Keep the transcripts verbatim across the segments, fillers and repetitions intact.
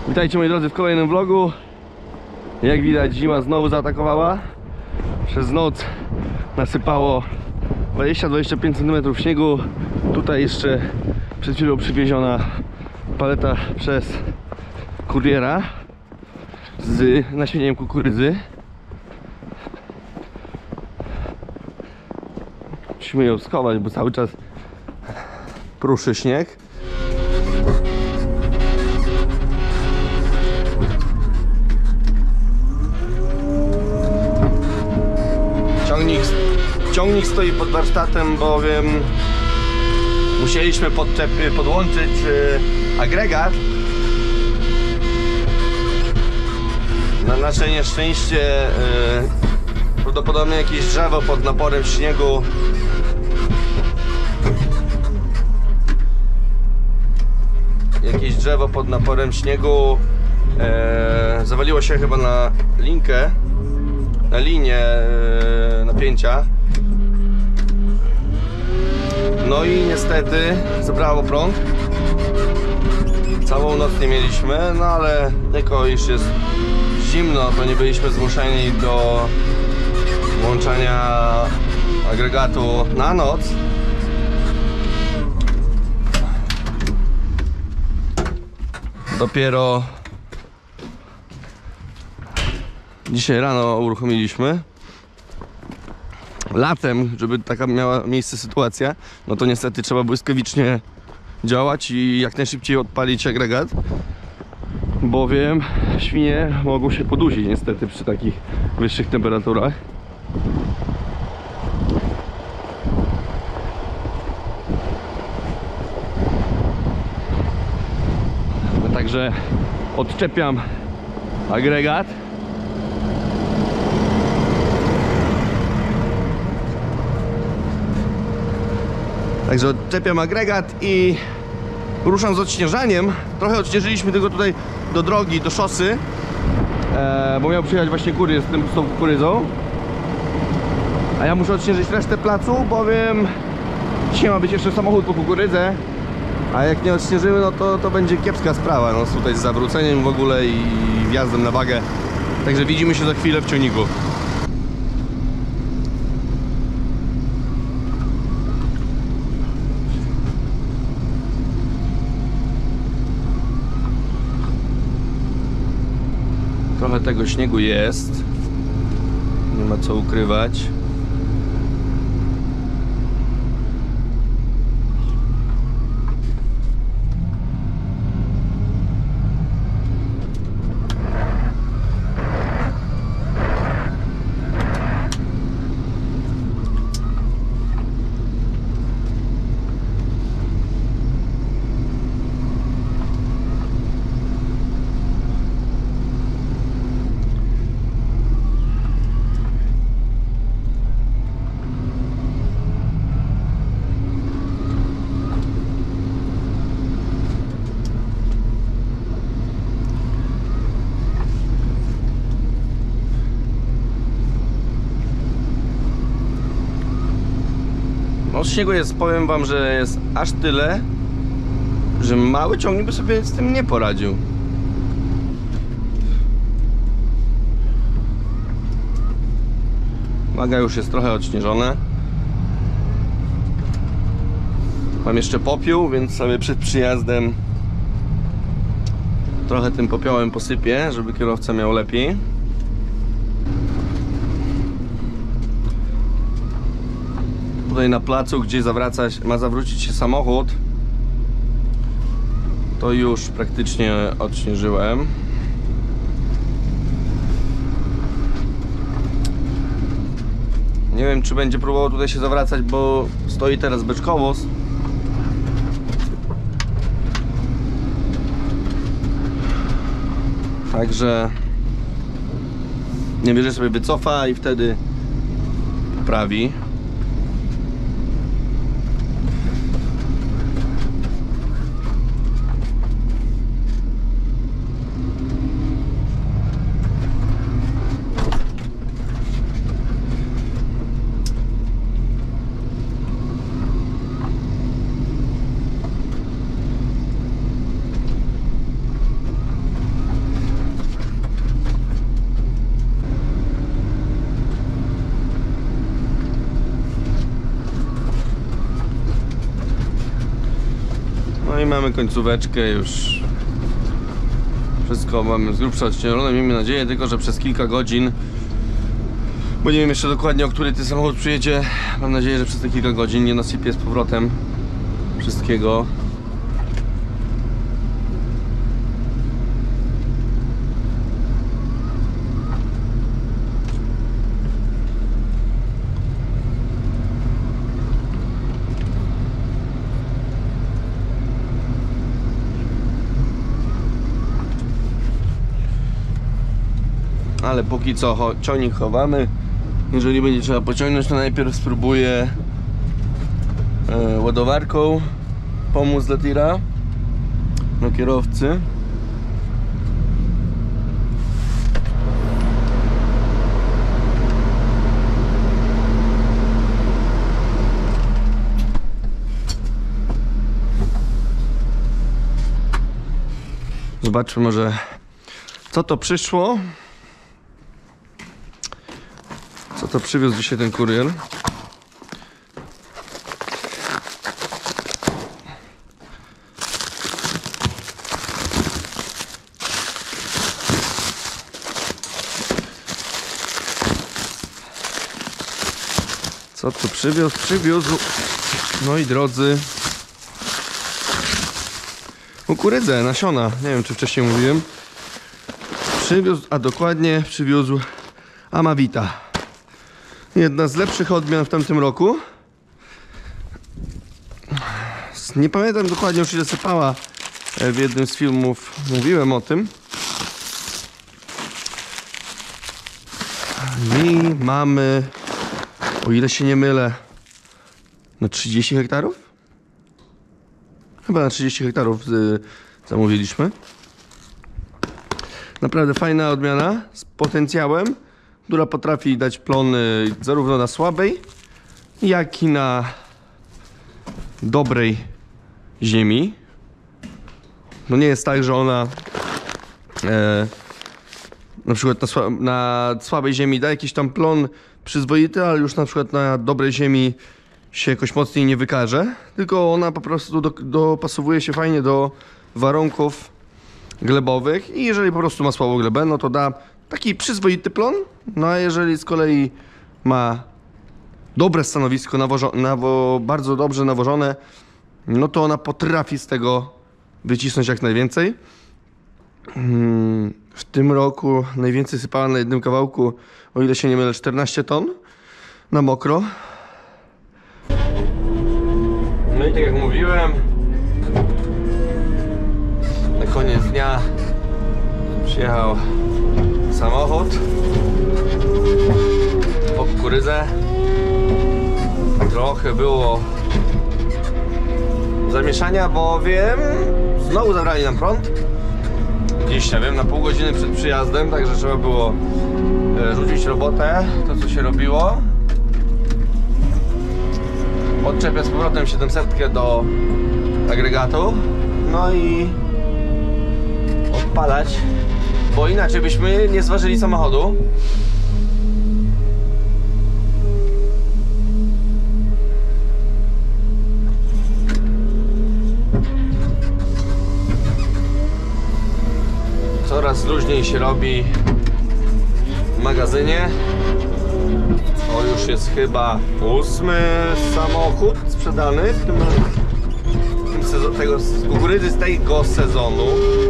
Witajcie moi drodzy w kolejnym vlogu. Jak widać, zima znowu zaatakowała. Przez noc nasypało dwadzieścia do dwudziestu pięciu centymetrów śniegu. Tutaj jeszcze przed chwilą przywieziona paleta przez kuriera z nasieniem kukurydzy. Musimy ją schować, bo cały czas pruszy śnieg. Ciągnik, ciągnik stoi pod warsztatem, bowiem musieliśmy podczepy, podłączyć yy, agregat. Na nasze nieszczęście yy, prawdopodobnie jakieś drzewo pod naporem śniegu jakieś drzewo pod naporem śniegu yy, zawaliło się chyba na linkę, na linię yy, napięcia. No i niestety zabrało prąd. Całą noc nie mieliśmy, no ale jako już jest zimno, to nie byliśmy zmuszeni do włączania agregatu na noc. Dopiero dzisiaj rano uruchomiliśmy. Latem, żeby taka miała miejsce sytuacja, no to niestety trzeba błyskawicznie działać i jak najszybciej odpalić agregat, bowiem świnie mogą się podusić niestety przy takich wyższych temperaturach. No, także odczepiam agregat. Także odczepiam agregat i ruszam z odśnieżaniem. Trochę odśnieżyliśmy tylko tutaj do drogi, do szosy, e, bo miał przyjechać właśnie kurier z, tym, z tą kukurydzą. A ja muszę odśnieżyć resztę placu, bowiem dzisiaj ma być jeszcze samochód po kukurydzę. A jak nie odśnieżymy, no to, to będzie kiepska sprawa, no tutaj z zawróceniem w ogóle i wjazdem na wagę. Także widzimy się za chwilę w ciągniku. Trochę tego śniegu jest, nie ma co ukrywać. No śniegu jest, powiem wam, że jest aż tyle, że mały ciągnik by sobie z tym nie poradził. Waga już jest trochę odśnieżone. Mam jeszcze popiół, więc sobie przed przyjazdem trochę tym popiołem posypię, żeby kierowca miał lepiej. Tutaj na placu, gdzie zawracać, ma zawrócić się samochód, to już praktycznie odśnieżyłem. Nie wiem, czy będzie próbował tutaj się zawracać, bo stoi teraz beczkowóz. Także nie wierzę, sobie wycofa i wtedy poprawi. No i mamy końcóweczkę już. Wszystko mamy z grubsza odcienione, miejmy nadzieję tylko, że przez kilka godzin, bo nie wiem jeszcze dokładnie, o który ten samochód przyjedzie. Mam nadzieję, że przez te kilka godzin nie nasypie z powrotem wszystkiego. Ale póki co cho ciągnik chowamy. Jeżeli będzie trzeba pociągnąć, to najpierw spróbuję e, ładowarką pomóc dla tira no kierowcy. Zobaczmy może, co to przyszło. Co to przywiózł dzisiaj ten kurier? Co to przywiózł? Przywiózł, moi drodzy, kukurydzę, nasiona. Nie wiem, czy wcześniej mówiłem. Przywiózł, a dokładnie przywiózł Amavita. Jedna z lepszych odmian w tamtym roku. Nie pamiętam dokładnie już ile sypała. W jednym z filmów mówiłem o tym. I mamy, o ile się nie mylę, na trzydzieści hektarów? Chyba na trzydzieści hektarów y, zamówiliśmy. Naprawdę fajna odmiana z potencjałem, która potrafi dać plony zarówno na słabej, jak i na dobrej ziemi. No nie jest tak, że ona e, na przykład na, sła na słabej ziemi da jakiś tam plon przyzwoity, ale już na przykład na dobrej ziemi się jakoś mocniej nie wykaże, tylko ona po prostu do, dopasowuje się fajnie do warunków glebowych i jeżeli po prostu ma słabą glebę, no to da taki przyzwoity plon. No a jeżeli z kolei ma dobre stanowisko, nawo bardzo dobrze nawożone, no to ona potrafi z tego wycisnąć jak najwięcej. W tym roku najwięcej sypała na jednym kawałku, o ile się nie mylę, czternaście ton na mokro. No i tak jak mówiłem, na koniec dnia przyjechał samochód po kukurydzę. Trochę było zamieszania, bowiem znowu zabrali nam prąd. Gdzieś, nie wiem, na pół godziny przed przyjazdem, także trzeba było rzucić robotę, to co się robiło. Odczepię z powrotem siedemset do agregatu, no i odpalać, bo inaczej byśmy nie zważyli samochodu. Coraz luźniej się robi w magazynie. To już jest chyba ósmy samochód sprzedany w tym, w tym sezon, tego, z kukurydzy z tego sezonu.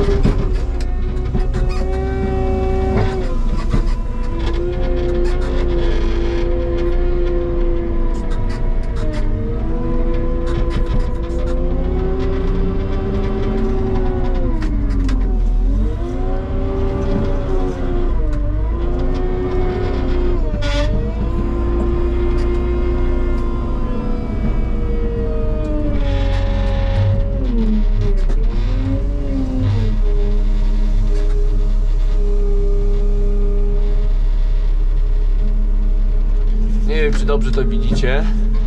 Nie wiem, czy dobrze to widzicie.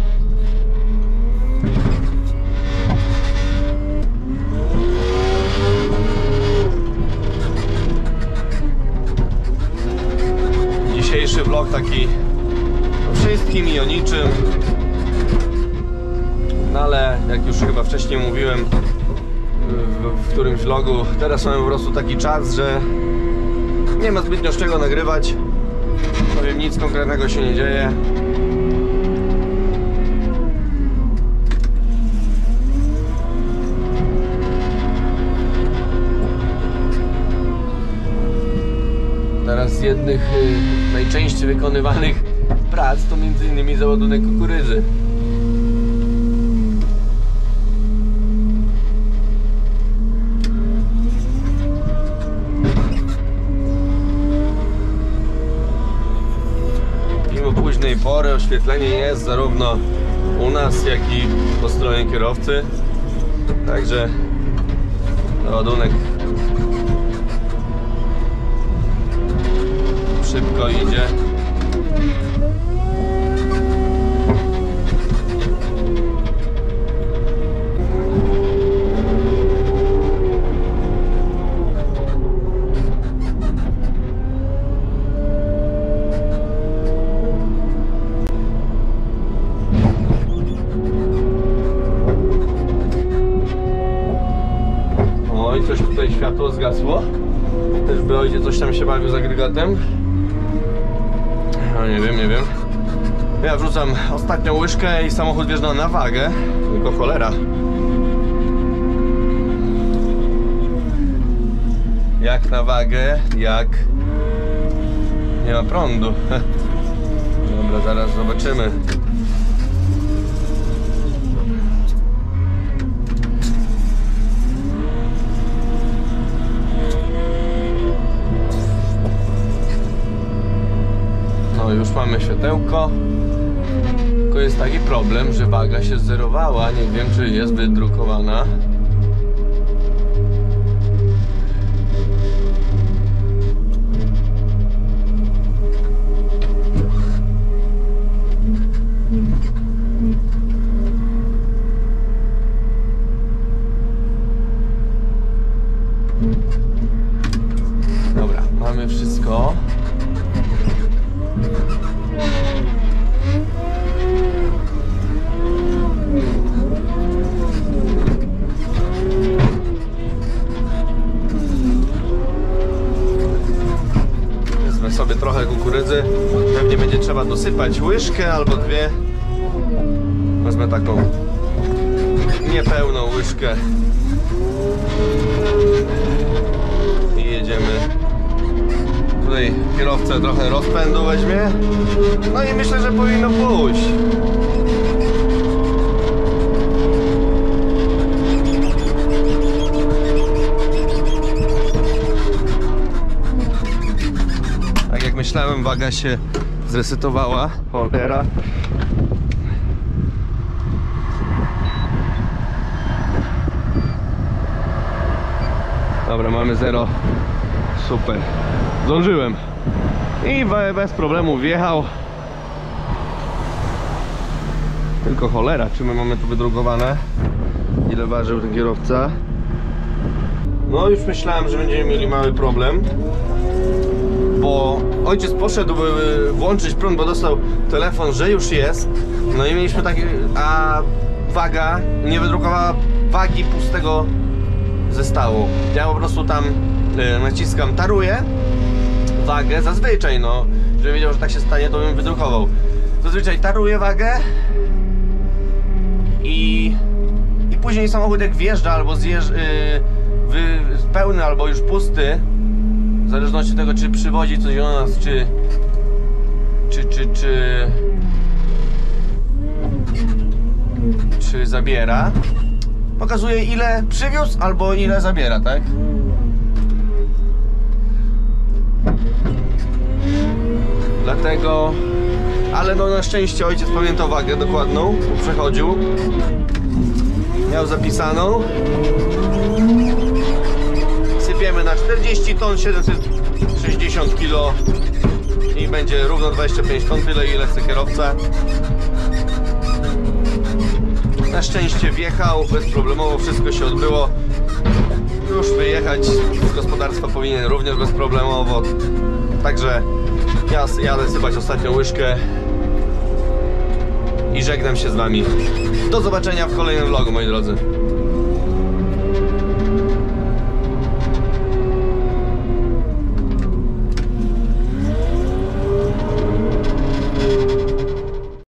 Dzisiejszy vlog taki o wszystkim i o niczym. No ale jak już chyba wcześniej mówiłem, w, w którymś vlogu. Teraz mamy po prostu taki czas, że nie ma zbytnio z czego nagrywać. Powiem, nic konkretnego się nie dzieje. Teraz z jednych y, najczęściej wykonywanych prac to między innymi załadunek kukurydzy. Mimo późnej pory oświetlenie jest zarówno u nas, jak i po stronie kierowcy. Także załadunek szybko idzie. Oj, coś tutaj światło zgasło. Też by ojciec coś tam się bawił z agregatem. No nie wiem, nie wiem. Ja wrzucam ostatnią łyżkę i samochód wjeżdża na wagę. Tylko cholera. Jak na wagę, jak nie ma prądu. Dobra, zaraz zobaczymy. No już mamy światełko. Tylko jest taki problem, że waga się zerowała. Nie wiem, czy jest wydrukowana. Dobra, mamy wszystko. Wezmę sobie trochę kukurydzy. Pewnie będzie trzeba dosypać łyżkę albo dwie. Wezmę taką niepełną łyżkę i jedziemy. Tutaj kierowca trochę rozpędu weźmie. No i myślę, że powinno pójść. Tak jak myślałem, waga się zresetowała. Cholera. Dobra, mamy zero. Super. Zdążyłem. I bez problemu wjechał. Tylko cholera, czy my mamy tu wydrukowane? Ile ważył ten kierowca? No już myślałem, że będziemy mieli mały problem. Bo ojciec poszedł włączyć prąd, bo dostał telefon, że już jest. No i mieliśmy taki... A waga nie wydrukowała wagi pustego zestawu. Ja po prostu tam y, naciskam, taruję wagę, zazwyczaj no, żeby wiedział, że tak się stanie, to bym wydrukował. Zazwyczaj taruję wagę i, i później samochód jak wjeżdża albo zjeżdża, yy, pełny albo już pusty, w zależności od tego, czy przywozi coś do nas, czy czy, czy, czy czy zabiera, pokazuje ile przywiózł albo ile zabiera, tak? Dlatego, ale no na szczęście ojciec pamiętał wagę dokładną, przechodził, miał zapisaną. Sypiemy na czterdzieści ton, siedemset sześćdziesiąt kilo i będzie równo dwadzieścia pięć ton, tyle ile chce kierowca. Na szczęście wjechał, bezproblemowo wszystko się odbyło. Już wyjechać z gospodarstwa powinien również bezproblemowo. Także ja jadę sypać ostatnią łyżkę i żegnam się z wami. Do zobaczenia w kolejnym vlogu, moi drodzy.